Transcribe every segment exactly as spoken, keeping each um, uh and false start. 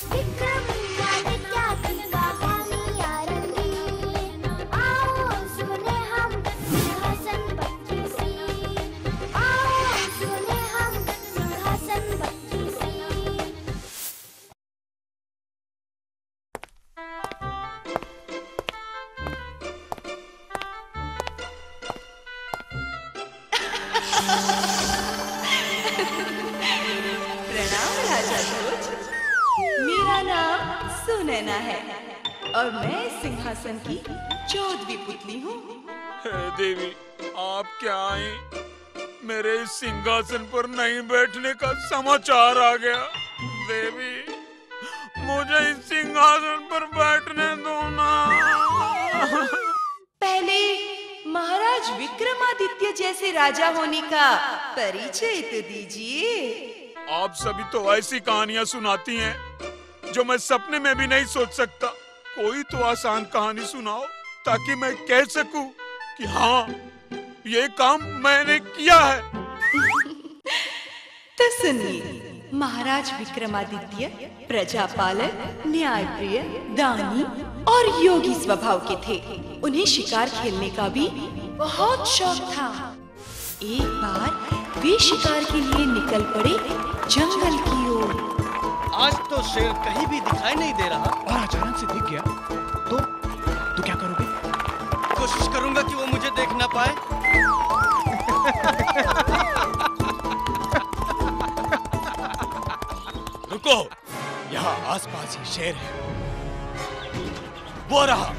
प्रणाम राजा भोज। मेरा नाम सुनैना है और मैं सिंहासन की चौदहवीं पुतली हूँ। देवी, आप क्या आई? मेरे इस सिंहासन पर नहीं बैठने का समाचार आ गया। देवी, मुझे इस सिंहासन पर बैठने दो ना। पहले महाराज विक्रमादित्य जैसे राजा होने का परिचय तो दीजिए। आप सभी तो ऐसी कहानियां सुनाती हैं जो मैं सपने में भी नहीं सोच सकता। कोई तो आसान कहानी सुनाओ ताकि मैं कह सकूं कि हाँ, ये काम मैंने किया है। तो सुनिए, महाराज विक्रमादित्य प्रजापालक, न्यायप्रिय, दानी और योगी स्वभाव के थे। उन्हें शिकार खेलने का भी बहुत शौक था। एक बार वे शिकार के लिए निकल पड़े जंगल की ओर। आज तो शेर कहीं भी दिखाई नहीं दे रहा और अचानक से दिख गया तो तो क्या करोगे? कोशिश करूंगा कि वो मुझे देख ना पाए। रुको, यहाँ आसपास ही शेर है। वो रहा।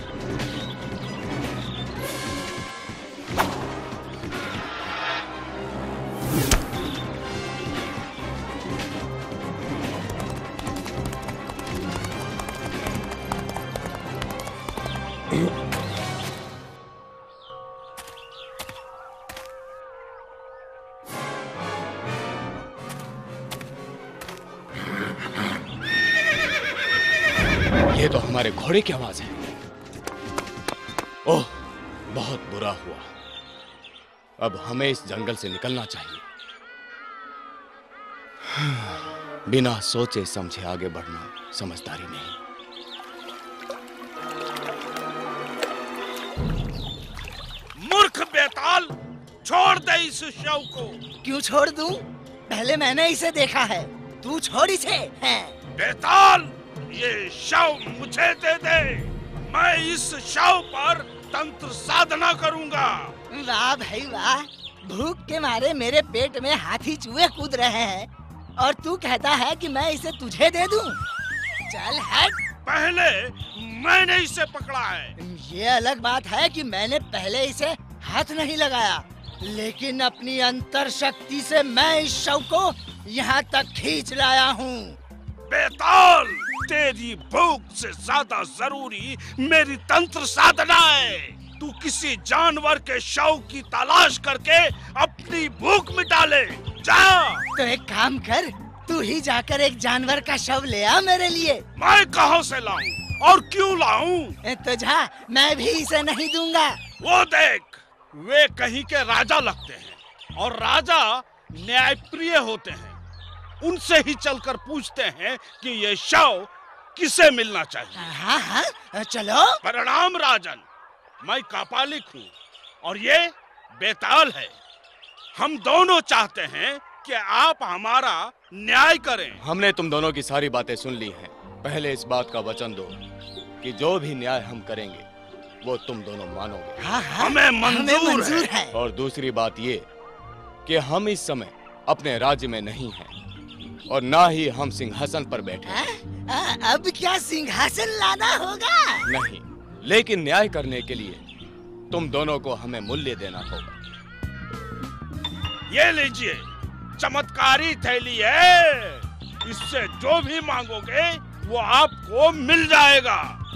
ये तो हमारे घोड़े की आवाज है। ओह, बहुत बुरा हुआ। अब हमें इस जंगल से निकलना चाहिए। बिना सोचे समझे आगे बढ़ना समझदारी नहीं। मूर्ख बेताल, छोड़ दे इस शव को। क्यों छोड़ दूं? पहले मैंने इसे देखा है, तू छोड़ इसे। है बेताल, ये शव मुझे दे दे। मैं इस शव पर तंत्र साधना करूंगा। वाह भाई वाह, भूख के मारे मेरे पेट में हाथी चूहे कूद रहे हैं और तू कहता है कि मैं इसे तुझे दे दूं? चल हट। पहले मैंने इसे पकड़ा है। ये अलग बात है कि मैंने पहले इसे हाथ नहीं लगाया, लेकिन अपनी अंतर शक्ति से मैं इस शव को यहाँ तक खींच लाया हूँ। बेताल, तेरी भूख से ज्यादा जरूरी मेरी तंत्र साधना है। तू किसी जानवर के शव की तलाश करके अपनी भूख मिटा ले। जा। तो एक काम कर, तू ही जाकर एक जानवर का शव ले आ मेरे लिए। मैं कहाँ से लाऊं और क्यों लाऊं? तो जा, मैं भी इसे नहीं दूंगा। वो देख, वे कहीं के राजा लगते हैं और राजा न्यायप्रिय होते हैं। उनसे ही चलकर पूछते हैं कि ये शव किसे मिलना चाहिए। हाँ हाँ, चलो। प्रणाम राजन, मैं कापालिक हूँ और ये बेताल है। हम दोनों चाहते हैं कि आप हमारा न्याय करें। हमने तुम दोनों की सारी बातें सुन ली हैं। पहले इस बात का वचन दो कि जो भी न्याय हम करेंगे वो तुम दोनों मानोगे। हाँ हाँ, हमें मंजूर, हमें मंजूर है।, है। और दूसरी बात ये कि हम इस समय अपने राज्य में नहीं हैं और ना ही हम सिंहासन पर बैठे हैं। आ, अब क्या सिंहासन लाना होगा? नहीं, लेकिन न्याय करने के लिए तुम दोनों को हमें मूल्य देना होगा। ये लीजिए, चमत्कारी थैली है। इससे जो भी मांगोगे वो आपको मिल जाएगा।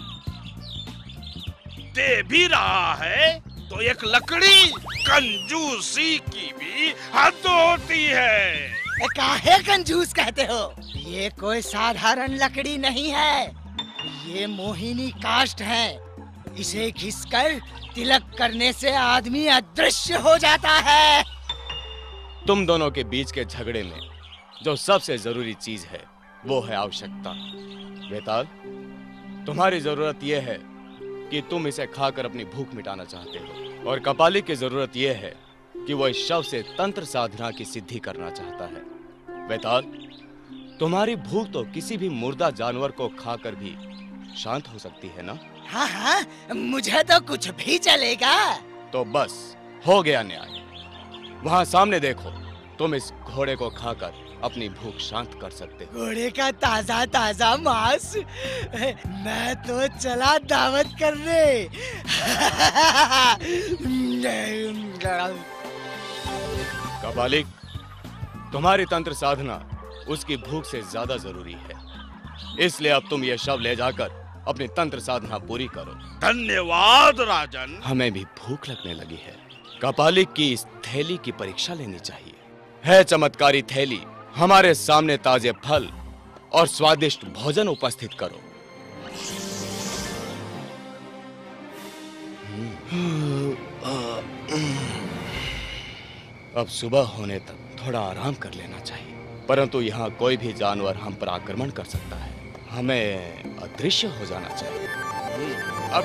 दे भी रहा है तो एक लकड़ी, कंजूसी की भी हद होती है। काहे कंजूस कहते हो? ये कोई साधारण लकड़ी नहीं है, ये मोहिनी काष्ठ है। इसे घिसकर तिलक करने से आदमी अदृश्य हो जाता है। तुम दोनों के बीच के झगड़े में जो सबसे जरूरी चीज है वो है आवश्यकता। बेताल, तुम्हारी जरूरत यह है कि तुम इसे खाकर अपनी भूख मिटाना चाहते हो, और कपाली की जरूरत यह है कि वो इस शव से तंत्र साधना की सिद्धि करना चाहता है। बेताल, तुम्हारी भूख तो किसी भी मुर्दा जानवर को खाकर भी शांत हो सकती है ना? हाँ हाँ, मुझे तो कुछ भी चलेगा। तो बस हो गया न्याय। वहां सामने देखो, तुम इस घोड़े को खाकर अपनी भूख शांत कर सकते हो। घोड़े का ताजा ताजा मांस, मैं तो चला दावत करने। कपाली, तुम्हारी तंत्र साधना उसकी भूख से ज्यादा जरूरी है, इसलिए अब तुम ये शव ले जाकर अपनी तंत्र साधना पूरी करो। धन्यवाद राजन। हमें भी भूख लगने लगी है। कपाली की इस थैली की परीक्षा लेनी चाहिए। है चमत्कारी थैली, हमारे सामने ताजे फल और स्वादिष्ट भोजन उपस्थित करो। अब सुबह होने तक थोड़ा आराम कर लेना चाहिए, परंतु यहाँ कोई भी जानवर हम पर आक्रमण कर सकता है। हमें अदृश्य हो जाना चाहिए। अब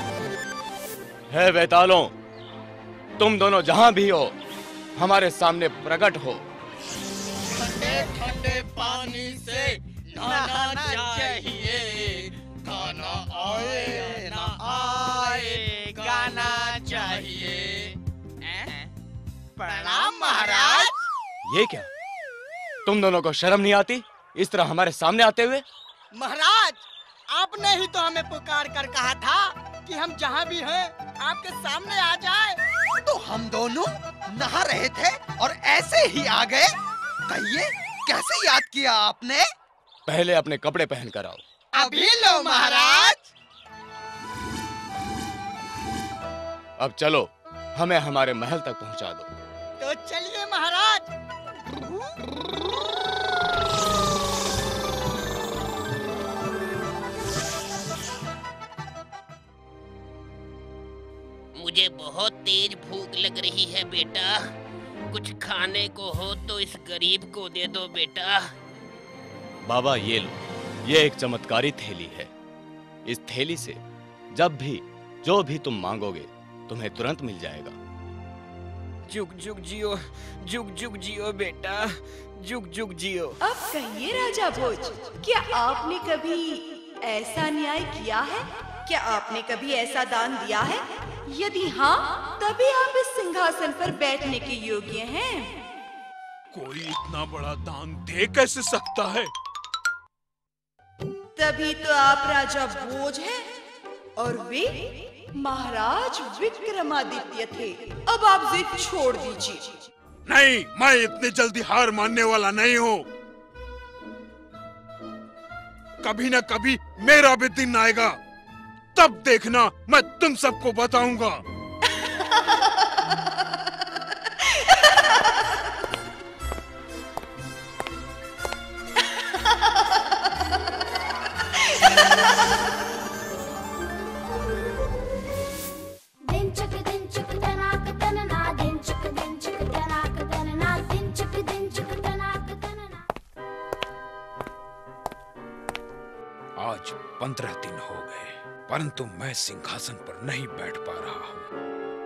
है बेतालों, तुम दोनों जहां भी हो, हमारे सामने प्रकट हो। ठंडे ठंडे पानी से नहाना चाहिए, गाना आए ना आए गाना चाहिए। प्रणाम महाराज। ये क्या, तुम दोनों को शर्म नहीं आती इस तरह हमारे सामने आते हुए? महाराज, आपने ही तो हमें पुकार कर कहा था कि हम जहाँ भी हैं आपके सामने आ जाए। तो हम दोनों नहा रहे थे और ऐसे ही आ गए। कहिए, कैसे याद किया आपने? पहले अपने कपड़े पहन कर आओ। अभी लो महाराज। अब चलो, हमें हमारे महल तक पहुंचा दो। तो चलिए महाराज। मुझे बहुत तेज भूख लग रही है बेटा, कुछ खाने को हो तो इस गरीब को दे दो बेटा। बाबा ये लो, ये एक चमत्कारी थैली है। इस थैली से जब भी जो भी तुम मांगोगे तुम्हें तुरंत मिल जाएगा। जुग जुग जियो, जुग जुग जियो बेटा, जुग जुग जियो। अब कहिए राजा भोज, क्या आपने कभी ऐसा न्याय किया है? क्या आपने कभी ऐसा दान दिया है? यदि हाँ, तभी आप इस सिंहासन पर बैठने के योग्य हैं। कोई इतना बड़ा दान दे कैसे सकता है? तभी तो आप राजा भोज हैं और वे महाराज विक्रमादित्य थे। अब आप जिद छोड़ दीजिए। नहीं, मैं इतनी जल्दी हार मानने वाला नहीं हूँ। कभी न कभी मेरा भी दिन आएगा, तब देखना मैं तुम सबको बताऊंगा। आज पंद्रह दिन हो गए, परंतु मैं सिंहासन पर नहीं बैठ पा रहा हूँ।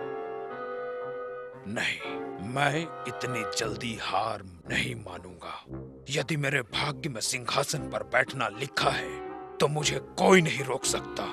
नहीं, मैं इतनी जल्दी हार नहीं मानूंगा। यदि मेरे भाग्य में सिंहासन पर बैठना लिखा है, तो मुझे कोई नहीं रोक सकता।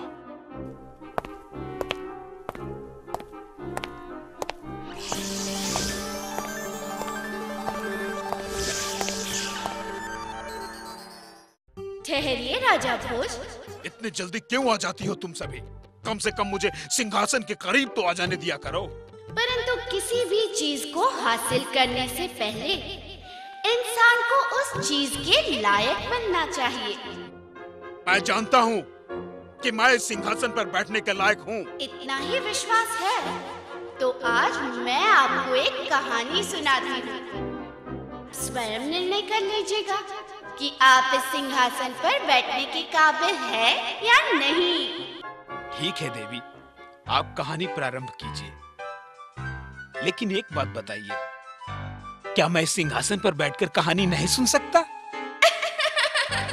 ठहरिए राजा भोज। इतनी जल्दी क्यों आ जाती हो तुम सभी? कम से कम मुझे सिंहासन के करीब तो आ जाने दिया करो। परंतु किसी भी चीज को हासिल करने से पहले इंसान को उस चीज के लायक बनना चाहिए। मैं जानता हूँ कि मैं इस सिंहासन पर बैठने के लायक हूँ। इतना ही विश्वास है तो आज मैं आपको एक कहानी सुनाती हूँ। स्वयं निर्णय कर लीजिएगा कि आप इस सिंहासन पर बैठने के काबिल है या नहीं। ठीक है देवी, आप कहानी प्रारंभ कीजिए। लेकिन एक बात बताइए, क्या मैं इस सिंहासन पर बैठकर कहानी नहीं सुन सकता?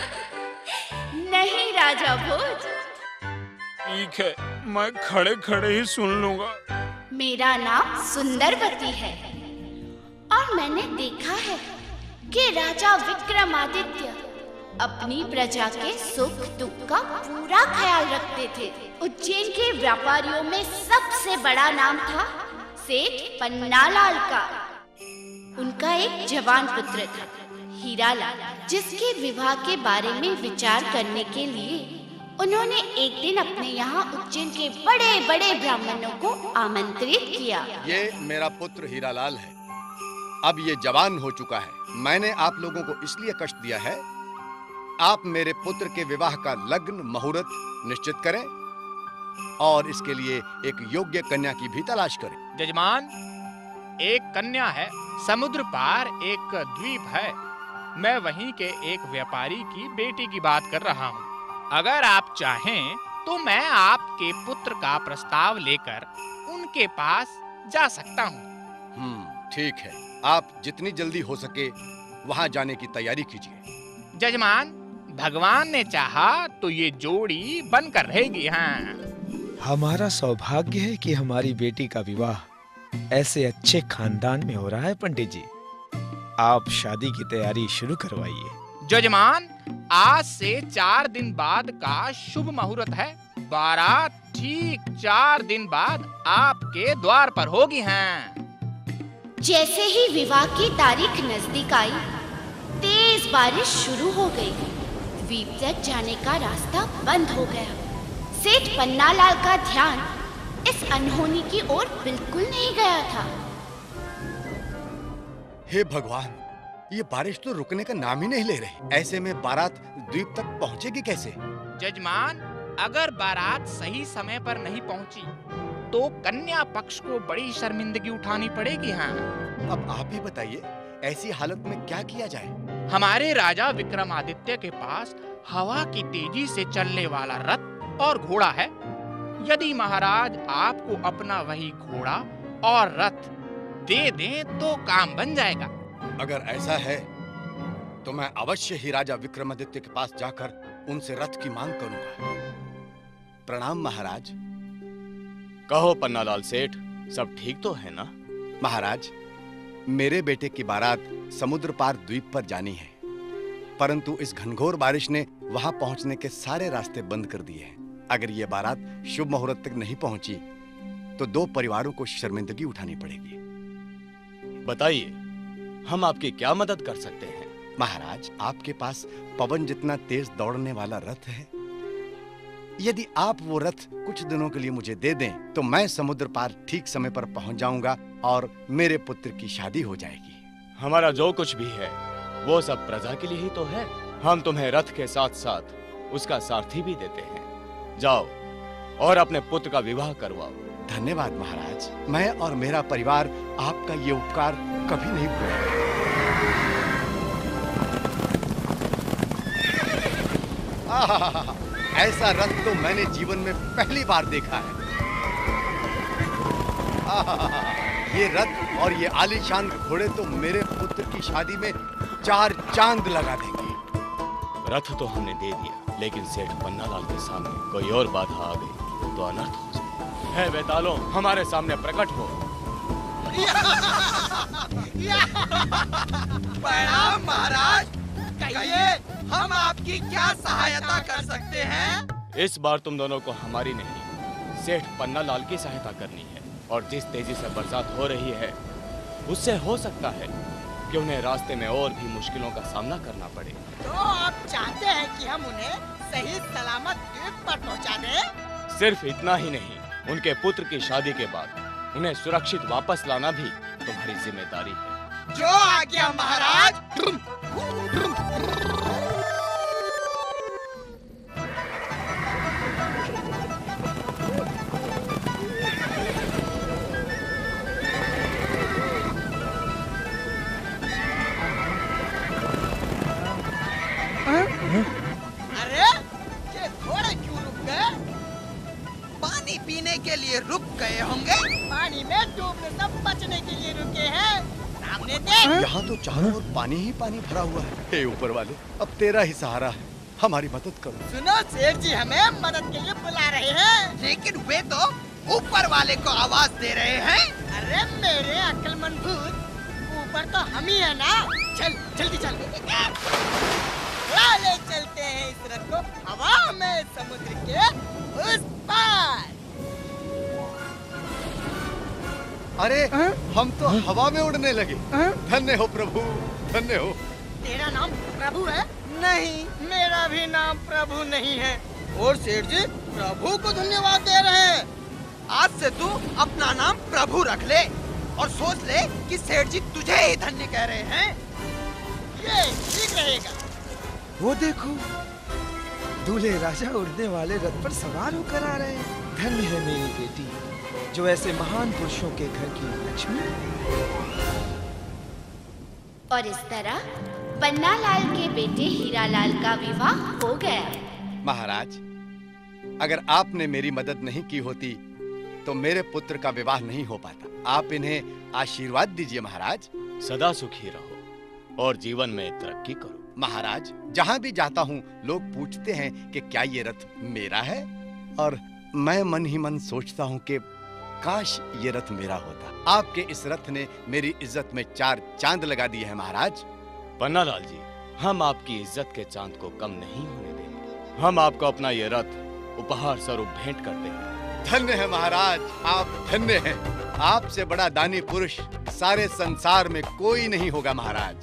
राजा भोज। ठीक है, मैं खड़े खड़े ही सुन लूंगा। मेरा नाम सुंदरवती है और मैंने देखा है कि राजा विक्रमादित्य अपनी प्रजा के सुख दुख का पूरा ख्याल रखते थे। उज्जैन के व्यापारियों में सबसे बड़ा नाम था सेठ पन्नालाल का। उनका एक जवान पुत्र था हीरालाल, जिसके विवाह के बारे में विचार करने के लिए उन्होंने एक दिन अपने यहाँ उज्जैन के बड़े बड़े ब्राह्मणों को आमंत्रित किया। ये मेरा पुत्र हीरालाल है। अब ये जवान हो चुका है। मैंने आप लोगों को इसलिए कष्ट दिया है, आप मेरे पुत्र के विवाह का लग्न मुहूर्त निश्चित करें और इसके लिए एक योग्य कन्या की भी तलाश करें। जजमान, एक कन्या है, समुद्र पार एक द्वीप है। मैं वहीं के एक व्यापारी की बेटी की बात कर रहा हूँ। अगर आप चाहें तो मैं आपके पुत्र का प्रस्ताव लेकर उनके पास जा सकता हूँ। हम्म, ठीक है। आप जितनी जल्दी हो सके वहाँ जाने की तैयारी कीजिए। जजमान, भगवान ने चाहा तो ये जोड़ी बनकर रहेगी। हाँ, हमारा सौभाग्य है कि हमारी बेटी का विवाह ऐसे अच्छे खानदान में हो रहा है। पंडित जी, आप शादी की तैयारी शुरू करवाइए। जजमान, आज से चार दिन बाद का शुभ मुहूर्त है। बारात ठीक चार दिन बाद आपके द्वार पर होगी। हैं। जैसे ही विवाह की तारीख नजदीक आई, तेज बारिश शुरू हो गई। द्वीप तक जाने का रास्ता बंद हो गया। सेठ पन्नालाल का ध्यान इस अनहोनी की ओर बिल्कुल नहीं गया था। हे भगवान, ये बारिश तो रुकने का नाम ही नहीं ले रही। ऐसे में बारात द्वीप तक पहुंचेगी कैसे? जजमान, अगर बारात सही समय पर नहीं पहुंची तो कन्या पक्ष को बड़ी शर्मिंदगी उठानी पड़ेगी। हाँ, अब आप ही बताइए, ऐसी हालत में क्या किया जाए? हमारे राजा विक्रमादित्य के पास हवा की तेजी से चलने वाला रथ और घोड़ा है। यदि महाराज आपको अपना वही घोड़ा और रथ दे दें तो काम बन जाएगा। अगर ऐसा है तो मैं अवश्य ही राजा विक्रमादित्य के पास जाकर उनसे रथ की मांग करूंगा। प्रणाम महाराज। कहो पन्नालाल सेठ, सब ठीक तो है ना? महाराज, मेरे बेटे की बारात समुद्र पार द्वीप पर जानी है, परंतु इस घनघोर बारिश ने वहां पहुंचने के सारे रास्ते बंद कर दिए हैं। अगर ये बारात शुभ मुहूर्त तक नहीं पहुंची तो दो परिवारों को शर्मिंदगी उठानी पड़ेगी। बताइए, हम आपकी क्या मदद कर सकते हैं? महाराज, आपके पास पवन जितना तेज दौड़ने वाला रथ है। यदि आप वो रथ कुछ दिनों के लिए मुझे दे दें तो मैं समुद्र पार ठीक समय पर पहुंच जाऊंगा और मेरे पुत्र की शादी हो जाएगी। हमारा जो कुछ भी है वो सब प्रजा के लिए ही तो है। हम तुम्हें रथ के साथ साथ उसका सारथी भी देते हैं। जाओ और अपने पुत्र का विवाह करवाओ। धन्यवाद महाराज, मैं और मेरा परिवार आपका ये उपकार कभी नहीं भूलेंगे। ऐसा रथ तो मैंने जीवन में पहली बार देखा है। ये रथ और ये आलीशान घोड़े तो मेरे पुत्र की शादी में चार चांद लगा देंगे। रथ तो हमने दे दिया, लेकिन सेठ पन्नालाल के सामने कोई और बाधा आ गई तो अनर्थ हो जाए। है बेतालों, हमारे सामने प्रकट हो। प्रणाम महाराज, कहिए हम आपकी क्या सहायता कर सकते हैं? इस बार तुम दोनों को हमारी नहीं, सेठ पन्नालाल की सहायता करनी है। और जिस तेजी से बरसात हो रही है उससे हो सकता है कि उन्हें रास्ते में और भी मुश्किलों का सामना करना पड़े। तो आप चाहते हैं कि हम उन्हें सही सलामत द्वीप पर पहुंचा दें? सिर्फ इतना ही नहीं, उनके पुत्र की शादी के बाद उन्हें सुरक्षित वापस लाना भी तुम्हारी जिम्मेदारी है। जो आज्ञा महाराज। अरे, ये घोड़े क्यों रुक गए? पानी पीने के लिए रुक गए होंगे। पानी में डूबने से बचने के लिए रुके हैं। सामने देख। यहाँ तो चारों ओर पानी ही पानी भरा हुआ है। हे ऊपर वाले, अब तेरा ही सहारा है। हमारी मदद करो। सुनो सेठ जी हमें मदद के लिए बुला रहे हैं। लेकिन वे तो ऊपर वाले को आवाज दे रहे हैं। अरे मेरे अक्लमंद भूत, ऊपर तो हम ही है ना। चल जल्दी चल, ले चलते हैं इस रथ को हवा में समुद्र के उस पार। अरे हम तो हवा में उड़ने लगे। धन्य हो प्रभु, धन्य हो। तेरा नाम प्रभु है? नहीं, मेरा भी नाम प्रभु नहीं है। और सेठ जी प्रभु को धन्यवाद दे रहे हैं। आज से तू अपना नाम प्रभु रख ले और सोच ले कि सेठ जी तुझे ही धन्य कह रहे हैं। ये ठीक रहेगा। वो देखो, दूल्हे राजा उड़ने वाले रथ पर सवार होकर आ रहे हैं। धन्य है मेरी बेटी, जो ऐसे महान पुरुषों के घर की लक्ष्मी। और इस तरह पन्ना लाल के बेटे हीरा लाल का विवाह हो गया। महाराज, अगर आपने मेरी मदद नहीं की होती तो मेरे पुत्र का विवाह नहीं हो पाता। आप इन्हें आशीर्वाद दीजिए महाराज। सदा सुखी रहो और जीवन में तरक्की करो। महाराज, जहाँ भी जाता हूँ लोग पूछते हैं कि क्या ये रथ मेरा है, और मैं मन ही मन सोचता हूँ कि काश ये रथ मेरा होता। आपके इस रथ ने मेरी इज्जत में चार चांद लगा दिए हैं महाराज। पन्ना लाल जी, हम आपकी इज्जत के चांद को कम नहीं होने देंगे। हम आपको अपना ये रथ उपहार स्वरूप भेंट करते हैं। धन्य है महाराज, आप धन्य हैं। आपसे बड़ा दानी पुरुष सारे संसार में कोई नहीं होगा महाराज।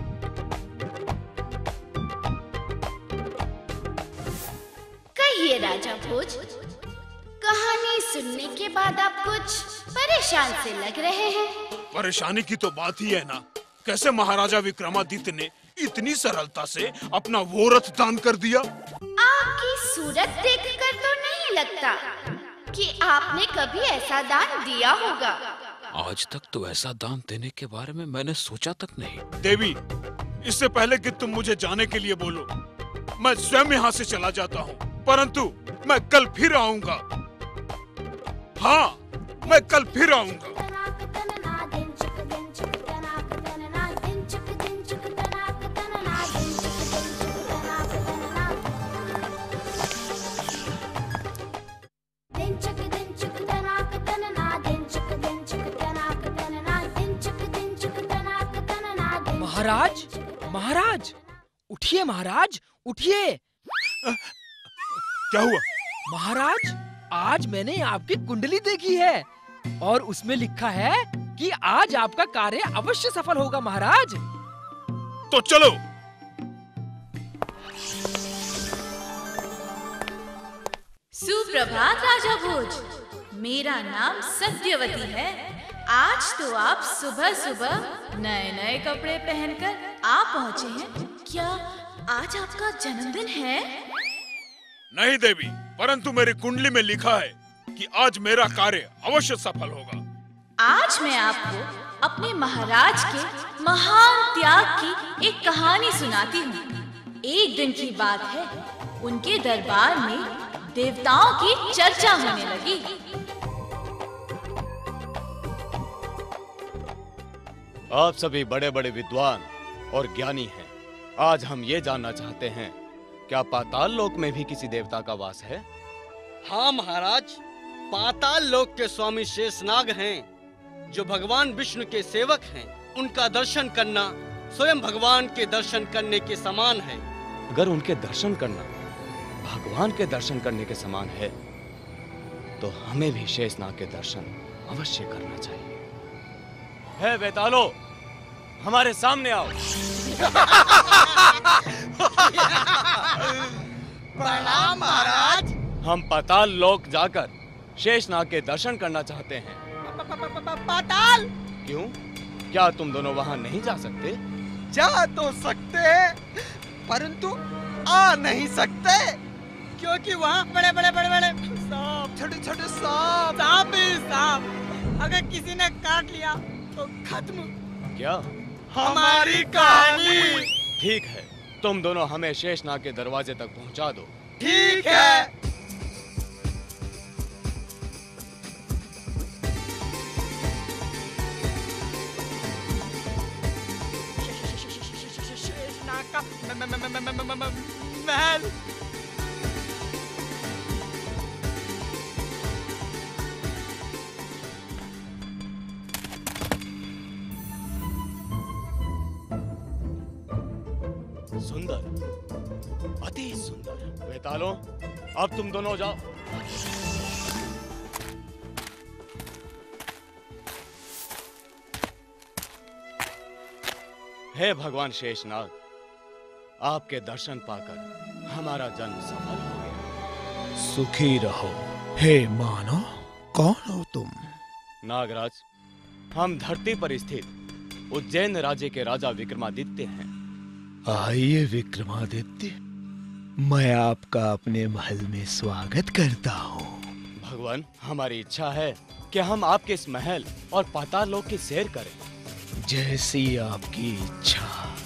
कहिए राजा भोज, कहानी सुनने के बाद आप कुछ परेशान से लग रहे हैं। परेशानी की तो बात ही है ना। कैसे महाराजा विक्रमादित्य ने इतनी सरलता से अपना वो रथ दान कर दिया? आपकी सूरत देखकर तो नहीं लगता कि आपने कभी ऐसा दान दिया होगा। आज तक तो ऐसा दान देने के बारे में मैंने सोचा तक नहीं। देवी, इससे पहले कि तुम मुझे जाने के लिए बोलो, मैं स्वयं यहाँ से चला जाता हूँ। परंतु मैं कल फिर आऊंगा। हाँ, मैं कल फिर आऊंगा। महाराज, महाराज, उठिए महाराज, उठिए। क्या हुआ? महाराज, आज मैंने आपकी कुंडली देखी है और उसमें लिखा है कि आज आपका कार्य अवश्य सफल होगा महाराज। तो चलो। सुप्रभात राजा भोज, मेरा नाम सत्यवती है। आज तो आप सुबह सुबह नए नए कपड़े पहनकर आ पहुँचे हैं। क्या आज आपका जन्मदिन है? नहीं देवी, परंतु मेरी कुंडली में लिखा है कि आज मेरा कार्य अवश्य सफल होगा। आज मैं आपको अपने महाराज के महान त्याग की एक कहानी सुनाती हूँ। एक दिन की बात है, उनके दरबार में देवताओं की चर्चा होने लगी। आप सभी बड़े बड़े विद्वान और ज्ञानी हैं। आज हम ये जानना चाहते हैं, क्या पाताल लोक में भी किसी देवता का वास है? हाँ महाराज, पाताल लोक के स्वामी शेषनाग हैं, जो भगवान विष्णु के सेवक हैं। उनका दर्शन करना स्वयं भगवान के दर्शन करने के समान है। अगर उनके दर्शन करना भगवान के दर्शन करने के समान है, तो हमें भी शेषनाग के दर्शन अवश्य करना चाहिए। है बेतालो, हमारे सामने आओ। प्रणाम महाराज। हम पाताल लोक जाकर शेषनाग के दर्शन करना चाहते हैं। पाताल? क्यों? क्या तुम दोनों वहाँ नहीं जा सकते? जा तो सकते हैं, परंतु आ नहीं सकते, क्योंकि वहाँ बड़े बड़े बड़े बड़े सांप, छोटे छोटे सांप, सांप ही सांप। अगर किसी ने काट लिया तो खत्म। क्या? हमारी कहानी। ठीक है, तुम दोनों हमें शेषनाग के दरवाजे तक पहुंचा दो। ठीक है। शेषनाग का महल। सुंदर, अति सुंदर। वेतालों, अब तुम दोनों जाओ। हे भगवान शेषनाग, आपके दर्शन पाकर हमारा जन्म सफल हो गया। सुखी रहो। हे मानो, कौन हो तुम? नागराज, हम धरती पर स्थित उज्जैन राज्य के राजा विक्रमादित्य हैं। आइए विक्रमादित्य, मैं आपका अपने महल में स्वागत करता हूँ। भगवान, हमारी इच्छा है कि हम आपके इस महल और पाताल लोक की सैर करें। जैसी आपकी इच्छा।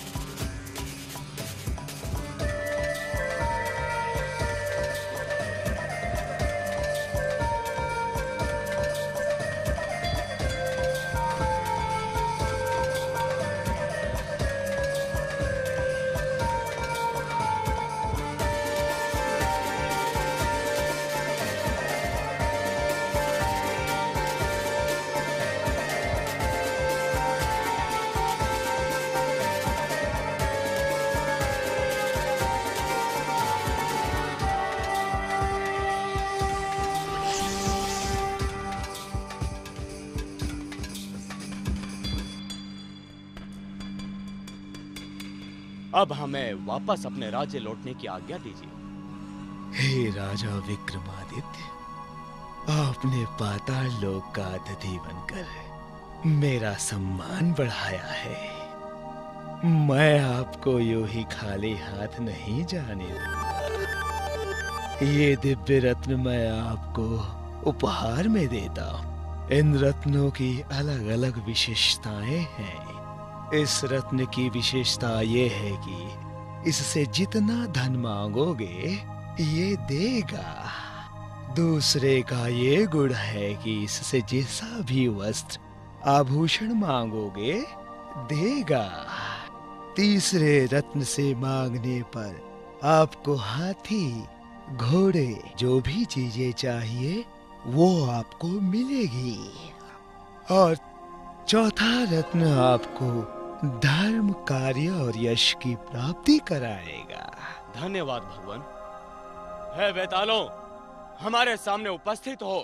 अब हमें वापस अपने राज्य लौटने की आज्ञा दीजिए। हे राजा विक्रमादित्य, आपने पाताल लोक का अतिथि बनकर मेरा सम्मान बढ़ाया है। मैं आपको यूं ही खाली हाथ नहीं जाने दूंगा। ये दिव्य रत्न मैं आपको उपहार में देता हूँ। इन रत्नों की अलग अलग विशेषताएं हैं। इस रत्न की विशेषता ये है कि इससे जितना धन मांगोगे ये देगा। दूसरे का ये गुण है कि इससे जैसा भी वस्त्र आभूषण मांगोगे देगा। तीसरे रत्न से मांगने पर आपको हाथी, घोड़े, जो भी चीजें चाहिए वो आपको मिलेगी। और चौथा रत्न आपको धर्म, कार्य और यश की प्राप्ति कराएगा। धन्यवाद भगवान। हे वेतालों, हमारे सामने उपस्थित हो।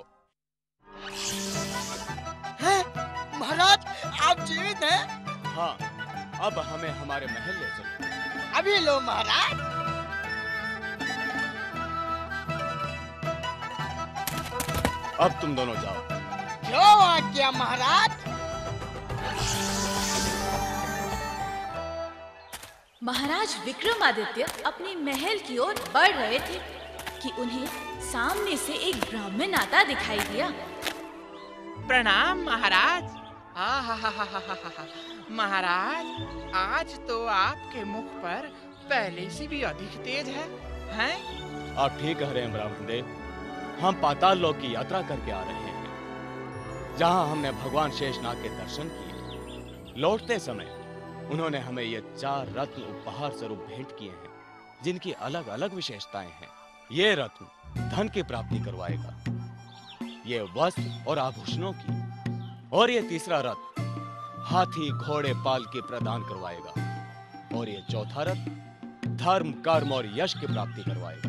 हैं? महाराज, आप जीवित हैं? हाँ, अब हमें हमारे महल ले चलो। अभी लो महाराज। अब तुम दोनों जाओ। क्यों आज्ञा महाराज? महाराज विक्रमादित्य अपने महल की ओर बढ़ रहे थे कि उन्हें सामने से एक ब्राह्मण आता दिखाई दिया। प्रणाम महाराज। आहाहाहाहाहा। महाराज, आज तो आपके मुख पर पहले से भी अधिक तेज है, हैं? आप ठीक कह रहे हैं ब्राह्मण देव। हम पाताल लोक की यात्रा करके आ रहे हैं, जहां हमने भगवान शेषनाग के दर्शन किए। लौटते समय उन्होंने हमें ये चार रत्न उपहार स्वरूप भेंट किए हैं, जिनकी अलग अलग विशेषताएं हैं। ये रत्न धन की प्राप्ति करवाएगा, ये वस्त्र और आभूषणों की, और ये तीसरा रत्न हाथी, घोड़े, पालकी प्रदान करवाएगा, और ये चौथा रत्न धर्म, कर्म और यश की प्राप्ति करवाएगा।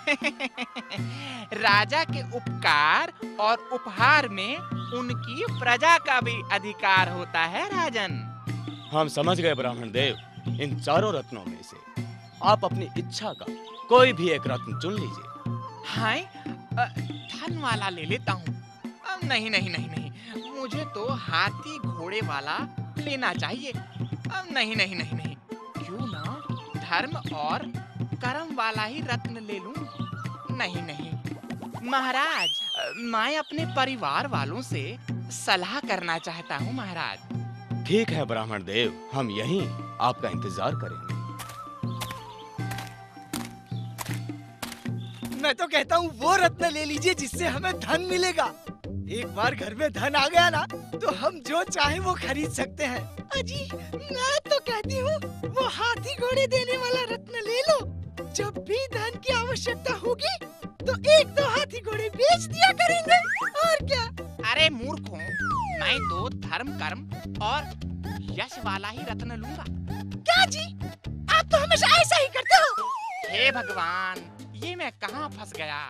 राजा के उपकार और उपहार में उनकी प्रजा का भी अधिकार होता है राजन। हम समझ गए ब्राह्मण देव। इन चारों रत्नों में से आप अपनी इच्छा का कोई भी एक रत्न चुन लीजिए। हाय, धन वाला ले लेता हूँ। नहीं नहीं नहीं नहीं, मुझे तो हाथी घोड़े वाला लेना चाहिए। नहीं नहीं नहीं नहीं, क्यों ना धर्म और कर्म वाला ही रत्न ले लूं। नहीं नहीं महाराज, मैं अपने परिवार वालों से सलाह करना चाहता हूँ महाराज। ठीक है ब्राह्मण देव, हम यहीं आपका इंतजार करेंगे। मैं तो कहता हूँ वो रत्न ले लीजिए जिससे हमें धन मिलेगा। एक बार घर में धन आ गया ना तो हम जो चाहे वो खरीद सकते हैं। माँ जी, मैं तो कहती हूँ वो हाथी घोड़े देने वाला रत्न ले लो। जब भी धन की आवश्यकता होगी तो एक दो हाथी घोड़े बेच दिया करेंगे, और क्या। अरे मूर्खों, मैं तो धर्म कर्म और यश वाला ही रत्न लूंगा। क्या जी, आप तो हमेशा ऐसा ही करते हो। हे भगवान, ये मैं कहाँ फंस गया।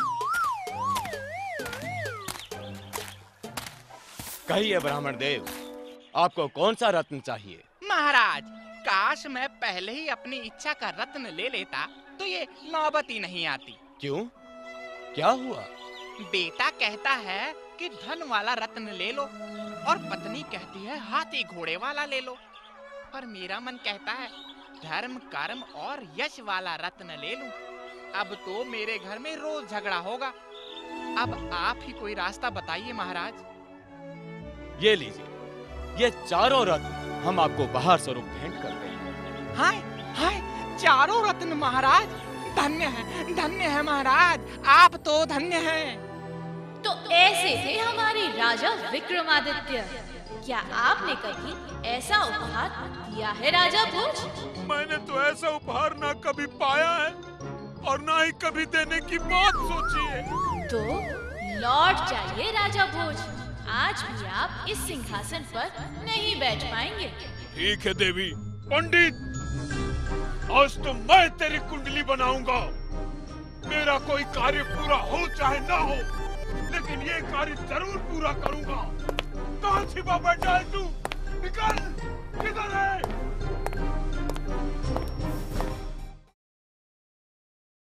कहिए ब्राह्मण देव, आपको कौन सा रत्न चाहिए? महाराज, काश मैं पहले ही अपनी इच्छा का रत्न ले लेता तो ये नौबत ही नहीं आती। क्यों, क्या हुआ? बेटा कहता है कि धन वाला रत्न ले लो और पत्नी कहती है हाथी घोड़े वाला ले लो, पर मेरा मन कहता है धर्म कर्म और यश वाला रत्न ले लूं। अब तो मेरे घर में रोज झगड़ा होगा। अब आप ही कोई रास्ता बताइए महाराज। ये लीजिए, ये चारों रत्न हम आपको उपहार स्वरूप भेंट करते हैं। हाय हाय, चारों रत्न महाराज, धन्य है धन्य है महाराज, आप तो धन्य हैं। तो ऐसे थे हमारे राजा विक्रमादित्य। क्या आपने कभी ऐसा उपहार दिया है राजा भोज? मैंने तो ऐसा उपहार ना कभी पाया है और ना ही कभी देने की बात सोची है। तो लौट जाइए राजा भोज, आज भी आप इस सिंहासन पर नहीं बैठ पाएंगे। ठीक है देवी। पंडित, आज तो मैं तेरी कुंडली बनाऊंगा। मेरा कोई कार्य पूरा हो चाहे ना हो, लेकिन ये कार्य जरूर पूरा करूंगा। कहाँ छिपा बैठा है तू? निकल, किधर है?